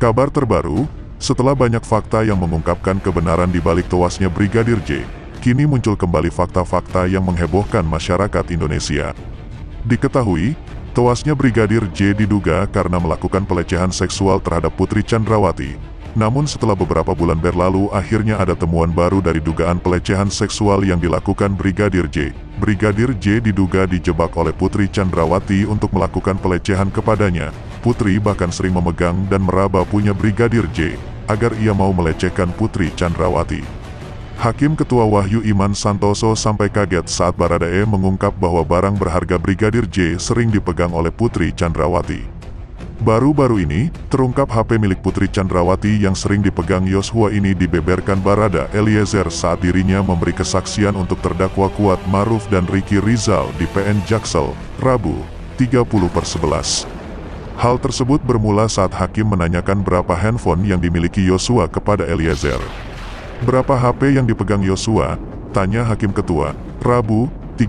Kabar terbaru, setelah banyak fakta yang mengungkapkan kebenaran di balik tewasnya Brigadir J, kini muncul kembali fakta-fakta yang menghebohkan masyarakat Indonesia. Diketahui, tewasnya Brigadir J diduga karena melakukan pelecehan seksual terhadap Putri Chandrawati. Namun setelah beberapa bulan berlalu akhirnya ada temuan baru dari dugaan pelecehan seksual yang dilakukan Brigadir J. Brigadir J diduga dijebak oleh Putri Chandrawati untuk melakukan pelecehan kepadanya. Putri bahkan sering memegang dan meraba punya Brigadir J, agar ia mau melecehkan Putri Chandrawati. Hakim Ketua Wahyu Iman Santoso sampai kaget saat Baradae mengungkap bahwa barang berharga Brigadir J sering dipegang oleh Putri Chandrawati. Baru-baru ini, terungkap HP milik Putri Chandrawati yang sering dipegang Yosua ini dibeberkan Barada Eliezer saat dirinya memberi kesaksian untuk terdakwa Kuat Maruf dan Ricky Rizal di PN Jaksel, Rabu, 30/11. Hal tersebut bermula saat hakim menanyakan berapa handphone yang dimiliki Yosua kepada Eliezer. Berapa HP yang dipegang Yosua? Tanya Hakim Ketua, Rabu,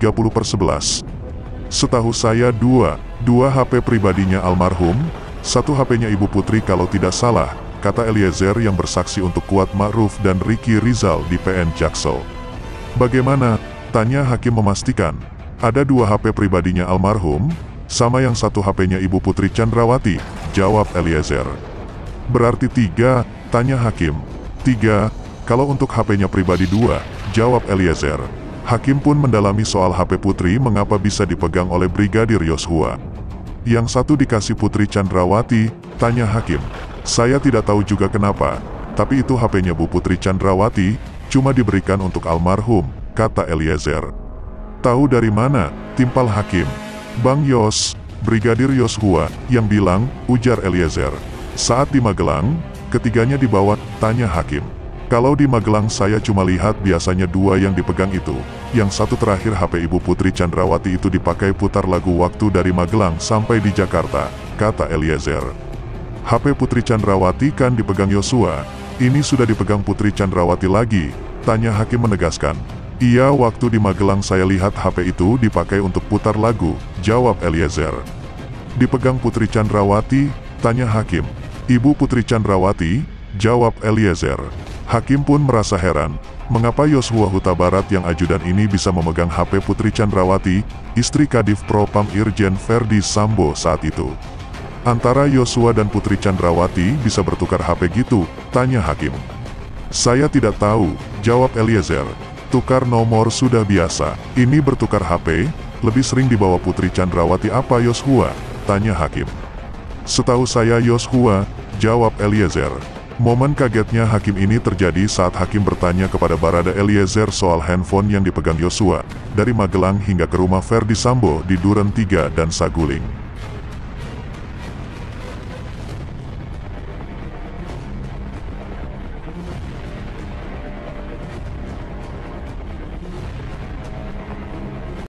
30/11. Setahu saya dua HP pribadinya almarhum, satu HP-nya Ibu Putri kalau tidak salah, kata Eliezer yang bersaksi untuk Kuat Ma'ruf dan Ricky Rizal di PN Jaksel. Bagaimana? Tanya hakim memastikan, ada dua HP pribadinya almarhum, sama yang satu HP-nya Ibu Putri Chandrawati, jawab Eliezer. Berarti tiga? Tanya hakim. Tiga, kalau untuk HP-nya pribadi dua, jawab Eliezer. Hakim pun mendalami soal HP Putri mengapa bisa dipegang oleh Brigadir Yosua. Yang satu dikasih Putri Chandrawati, tanya hakim. Saya tidak tahu juga kenapa, tapi itu HP-nya Bu Putri Chandrawati, cuma diberikan untuk almarhum, kata Eliezer. Tahu dari mana? Timpal hakim. Bang Yos, Brigadir Yosua, yang bilang, ujar Eliezer. Saat di Magelang, ketiganya dibawa, tanya hakim. Kalau di Magelang saya cuma lihat biasanya dua yang dipegang itu. Yang satu terakhir HP Ibu Putri Chandrawati itu dipakai putar lagu waktu dari Magelang sampai di Jakarta, kata Eliezer. HP Putri Chandrawati kan dipegang Yosua, ini sudah dipegang Putri Chandrawati lagi, tanya hakim menegaskan. Iya, waktu di Magelang saya lihat HP itu dipakai untuk putar lagu, jawab Eliezer. Dipegang Putri Chandrawati, tanya hakim. Ibu Putri Chandrawati, jawab Eliezer. Hakim pun merasa heran, mengapa Yosua Huta Barat yang ajudan ini bisa memegang HP Putri Chandrawati, istri Kadif Propam Irjen Verdi Sambo saat itu. Antara Yosua dan Putri Chandrawati bisa bertukar HP gitu, tanya hakim. Saya tidak tahu, jawab Eliezer. Tukar nomor sudah biasa, ini bertukar HP, lebih sering dibawa Putri Chandrawati apa Yosua, tanya hakim. Setahu saya Yosua, jawab Eliezer. Momen kagetnya hakim ini terjadi saat hakim bertanya kepada Barada Eliezer soal handphone yang dipegang Yosua, dari Magelang hingga ke rumah Verdi Sambo di Duren 3 dan Saguling.